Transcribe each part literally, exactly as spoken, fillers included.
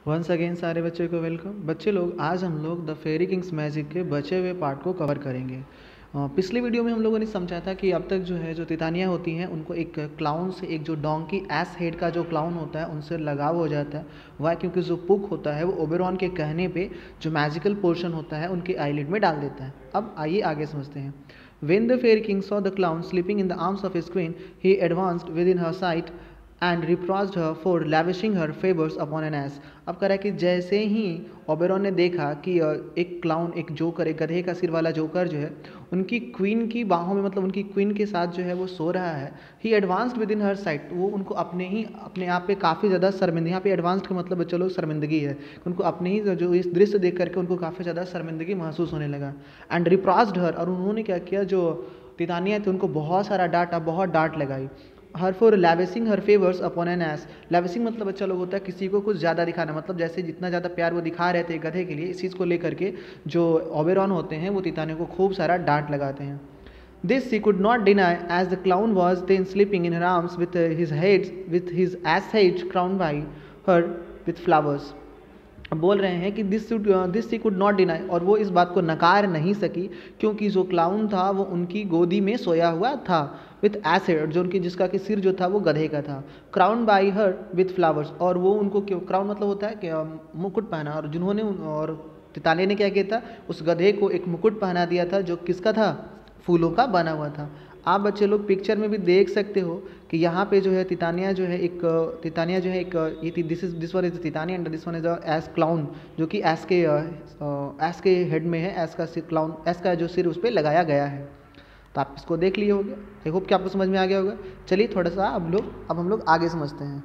Once again सारे बच्चों को वेलकम। बच्चे लोग, आज हम लोग द फेरी किंग्स मैजिक के बचे हुए पार्ट को कवर करेंगे। अ, पिछली वीडियो में हम लोगों ने समझा था कि अब तक जो है जो तितानियाँ होती हैं उनको एक क्लाउन से, एक जो डोंकी एस हेड का जो क्लाउन होता है उनसे लगाव हो जाता है। वाई? क्योंकि जो पुक होता है वो ओबेरॉन के कहने पे जो मैजिकल पोर्शन होता है उनके आईलिड में डाल देता है। अब आइए आगे समझते हैं। When the fairy king saw the clown sleeping in the arms of his queen, he advanced within her sight and reproached her for lavishing her favors upon an ass। अब कह रहा है कि जैसे ही ओबेरॉन ने देखा कि एक क्लाउन, एक जोकर, एक गधे का सिर वाला जोकर जो है उनकी क्वीन की बाहों में, मतलब उनकी क्वीन के साथ जो है वो सो रहा है। He advanced with in her sight, वो उनको अपने ही अपने आप पे काफ़ी ज़्यादा शर्मिंदगी, यहाँ पे एडवांस्ड का मतलब चलो शर्मिंदगी है, उनको अपने ही जो इस दृश्य देख करके उनको काफ़ी ज़्यादा शर्मिंदगी महसूस होने लगा। एंड रिप्रास्ड हर, और उन्होंने क्या किया, जो तितानिया थी उनको बहुत सारा डांटा, बहुत डांट लगाई। Her for lavishing her favours upon an ass. Lavishing मतलब बच्चा लोग होता है किसी को कुछ ज़्यादा दिखाना, मतलब जैसे जितना ज़्यादा प्यार वो दिखा रहे थे गधे के लिए, इस चीज़ को लेकर के जो ओबेरॉन होते हैं वो तितानिया को खूब सारा डांट लगाते हैं। This she could not deny as the clown was then sleeping in her arms with his heads with his ass head crown by her with flowers. बोल रहे हैं कि this this she could not deny, और वो इस बात को नकार नहीं सकी क्योंकि जो क्लाउन था वो उनकी गोदी में सोया हुआ था। विथ एसिड, जो उनकी जिसका कि सिर जो था वो गधे का था। Crown by her with flowers, और वो उनको क्यों, क्राउन मतलब होता है कि मुकुट पहना, और जिन्होंने, और तितानिया ने क्या किया था, उस गधे को एक मुकुट पहना दिया था जो किसका था, फूलों का बना हुआ था। आप बच्चे लोग पिक्चर में भी देख सकते हो कि यहाँ पे जो है तितानिया जो है एक तितानिया जो है एक ये this is this one is Titania and this one is ass clown, जो कि एस के एस के हेड में है, एस का सिर, क्लाउन एस का जो सिर उस पर लगाया गया है। तो आप इसको देख लिए होंगे, आई होप कि आपको समझ में आ गया होगा। चलिए थोड़ा सा अब लोग अब हम लोग आगे समझते हैं।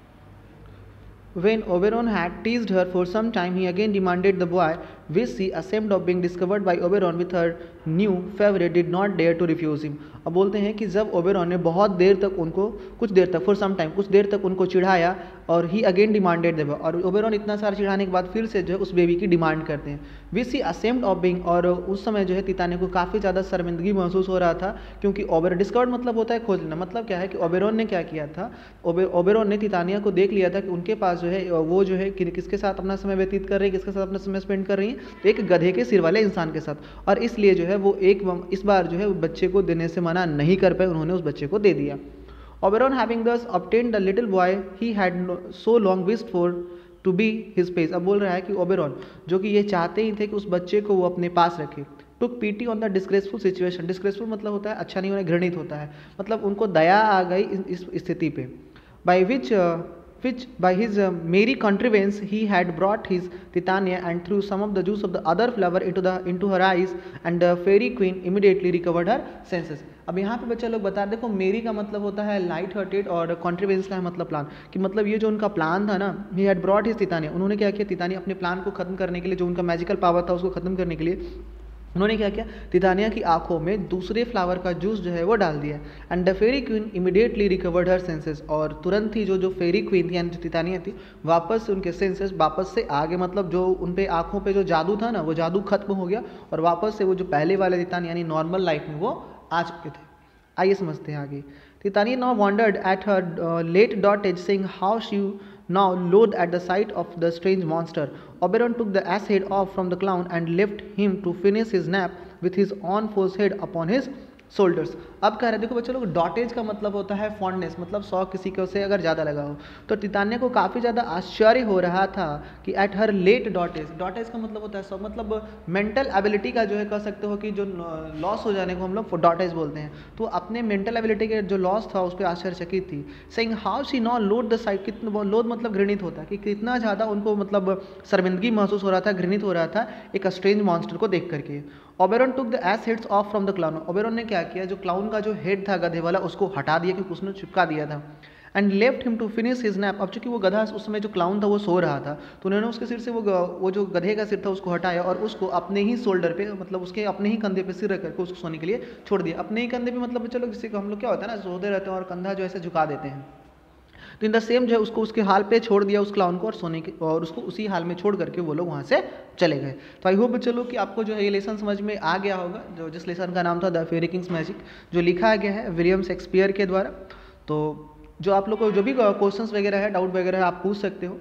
When Oberon had teased her for some time, he again demanded the boy, which she, ashamed of being discovered by Oberon with her new favorite, did not dare to refuse him। अब बोलते हैं कि जब Oberon ने बहुत देर तक उनको, कुछ देर तक, फॉर सम टाइम, कुछ देर तक उनको चिढ़ाया, और he again demanded the boy, और ओबेरॉन इतना सारा चिढ़ाने के बाद फिर से जो है उस बेबी की डिमांड करते हैं। Which she ashamed of being, और उस समय जो है तितानिया को काफ़ी ज़्यादा शर्मिंदगी महसूस हो रहा था क्योंकि ओबेर डिस्कवर्ड मतलब होता है खोज लेना, मतलब क्या है कि ओबेरॉन ने क्या किया था, ओबेरॉन ने तितानिया को देख लिया था कि उनके पास जो है वो जो है कि किसके साथ अपना समय व्यतीत कर रही है, किसके साथ अपना समय स्पेंड कर रही है, तो एक गधे के सिर वाले इंसान के साथ, और इसलिए जो है वो एक इस बार जो है बच्चे को देने से मना नहीं कर पाए, उन्होंने उस बच्चे को दे दिया। Oberon having thus obtained the little boy he had so long wished for to be his pace। अब बोल रहा है कि ओबेरॉन जो कि ये चाहते ही थे कि उस बच्चे को वो अपने पास रखे। Took pity on the disgraceful situation, disgraceful मतलब होता है अच्छा नहीं होना, घृणित होता है, मतलब उनको दया आ गई इस स्थिति पे। By which which by his uh, merry contrivance he had brought his Titania and threw some of the juice of the other flower into the into her eyes, and the fairy queen immediately recovered her senses। अब यहाँ पे बच्चा लोग बता, देखो मेरी का मतलब होता है लाइट हार्टेड, और कॉन्ट्रीवेंस का है मतलब प्लान, कि मतलब ये जो उनका प्लान था ना, he had brought his Titania, उन्होंने क्या किया, तितानिया अपने प्लान को खत्म करने के लिए, जो उनका मैजिकल पावर था उसको खत्म करने के लिए उन्होंने क्या किया, तितानिया की आंखों में दूसरे फ्लावर का जूस जो है वो डाल दिया। And the fairy queen immediately recovered her senses, और तुरंत ही जो जो फेरी क्वीन थी यानी जो तितानिया थी वापस से उनके सेंसेस वापस से आगे, मतलब जो उन पे आंखों पे जो जादू था ना वो जादू खत्म हो गया, और वापस से वो जो पहले वाले तितानिया यानी नॉर्मल लाइफ में वो आ चुके थे। आइए समझते हैं आगे। Titania now wondered at her late dotage saying how she now loathed at the sight of the strange monster। Oberon took the ass head off from the clown and left him to finish his nap with his own foe's head upon his shoulders. अब कह रहे देखो बच्चों लोग, डॉटेज का मतलब होता है फॉन्डनेस, मतलब शौक किसी को से अगर ज़्यादा लगा हो। तो तितानिया को काफ़ी ज़्यादा आश्चर्य हो रहा था कि एट हर लेट डॉटेज, डॉटेज का मतलब होता है शौक, मतलब मेंटल एबिलिटी का जो है कह सकते हो कि जो लॉस हो जाने को हम लोग डॉटेज बोलते हैं, तो अपने मेंटल एबिलिटी के जो लॉस था उस पर आश्चर्यचकित थी। Saying how she now loathed the sight, कितना लोड मतलब घृणित होता है कि कितना ज़्यादा उनको मतलब शर्मिंदगी महसूस हो रहा था, घृणित हो रहा था एक स्ट्रेंज मॉन्स्टर को देख करके। Oberon took the ass heads off from the clown, Oberon ने क्या किया, जो क्लाउन का जो हेड था गधे वाला उसको हटा दिया क्योंकि उसने चिपका दिया था। And left him to finish his nap, अब चूंकि वो गधा उस समय जो क्लाउन था वो सो रहा था, तो उन्होंने उसके सिर से वो वो जो गधे का सिर था उसको हटाया और उसको अपने ही शोल्डर पे, मतलब उसके अपने ही कंधे पे सिर रख करके उसको सोने के लिए छोड़ दिया। अपने ही कंधे पे मतलब चलो जिससे हम लोग क्या होता है ना, सोते रहते हैं और कंधा जो ऐसे झुका देते हैं, तो इन द सेम जो है उसको उसके हाल पे छोड़ दिया उस क्लाउन को, और सोने के और उसको उसी हाल में छोड़ करके वो लोग वहाँ से चले गए। तो आई होप चलो कि आपको जो है ये लेसन समझ में आ गया होगा, जो जिस लेसन का नाम था द फेरी किंग्स मैजिक, जो लिखा गया है विलियम शेक्सपियर के द्वारा। तो जो आप लोग को जो भी क्वेश्चंस वगैरह है, डाउट वगैरह है, आप पूछ सकते हो।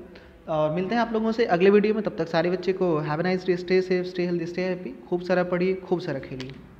और मिलते हैं आप लोगों से अगले वीडियो में। तब तक सारे बच्चे को have a nice day, stay safe, stay healthy, stay happy. खूब सारा पढ़िए, खूब सारा खेलिए।